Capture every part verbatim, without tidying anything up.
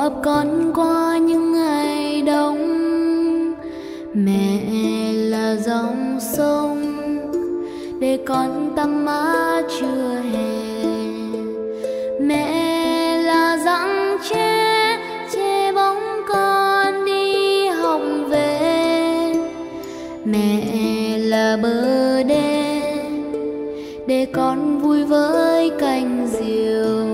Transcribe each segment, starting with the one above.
ấp con qua những ngày đông. Mẹ là dòng sông để con tắm mát trưa hè. Mẹ là dặng tre che bóng con đi học về. Mẹ là bờ đê để con vui với cành diều.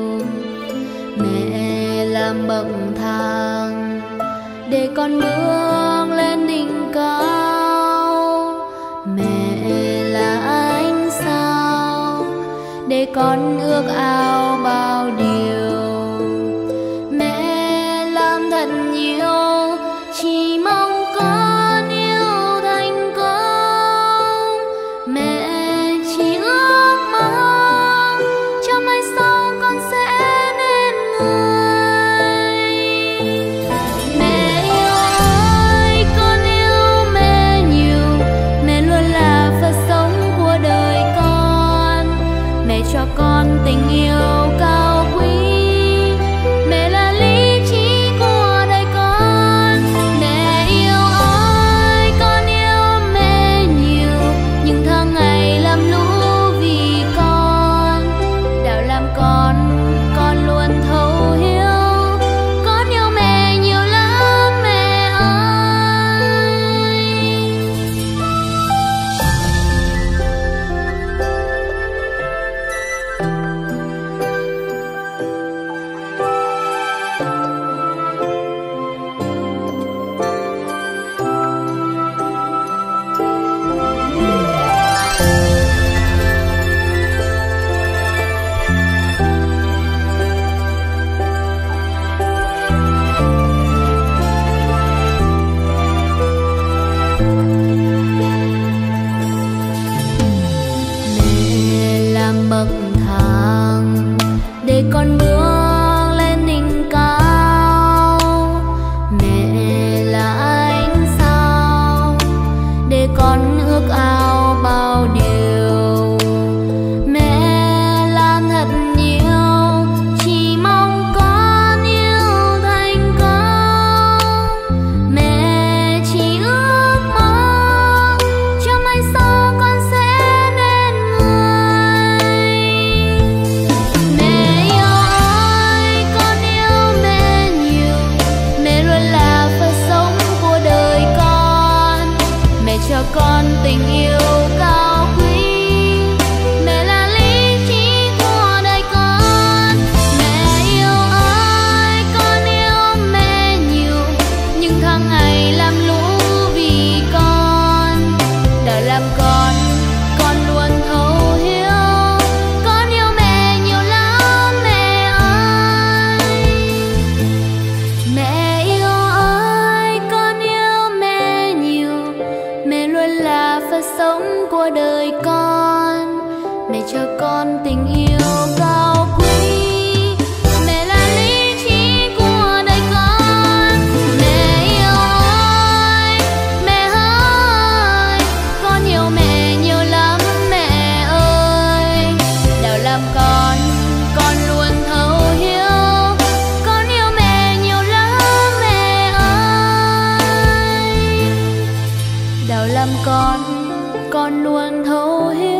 Mẹ làm bậc thang để con bước lên đỉnh cao. Mẹ là ánh sao để con ước ao bao điều. Mẹ làm thật nhiều chỉ mong con yêu thành công. Mẹ chỉ ước mong cho mai sau con sẽ nên người. Mẹ yêu ơi, con yêu mẹ nhiều. Mẹ luôn là phật sống của đời con. Mẹ cho con tình yêu cao quý. Mẹ là lý trí của đời con. Mẹ yêu ơi, con yêu mẹ nhiều. Những tháng ngày làm lũ vì con. Đạo làm con, con luôn thấu hiểu. Con yêu mẹ nhiều lắm mẹ ơi. Mẹ làm bậc thang để con bước lên đỉnh cao. Mẹ là ánh sao để con ước ao bao điều. Mẹ làm thật nhiều chỉ mong con yêu thành công. Mẹ chỉ ước mong cho mai sau con sẽ nên người. Mẹ yêu ơi, con yêu mẹ nhiều. Mẹ luôn là phật sống của đời con. Mẹ cho con tình yêu cao quý. Mẹ là lý trí của đời con. Mẹ yêu ơi, con yêu mẹ nhiều. Những tháng ngày làm lũ vì con. Đã làm con, con luôn thấu hiểu. Con yêu mẹ nhiều lắm mẹ ơi. Mẹ yêu ơi, con yêu mẹ nhiều. Mẹ luôn là phật sống của đời con. Mẹ cho con tình yêu cao quý. Mẹ là lý trí của đời con. Mẹ yêu ơi, mẹ ơi, con yêu mẹ nhiều lắm mẹ ơi. Đạo làm con, con luôn thấu hiểu. Con yêu mẹ nhiều lắm mẹ ơi. Đạo làm con, con luôn thấu hiểu.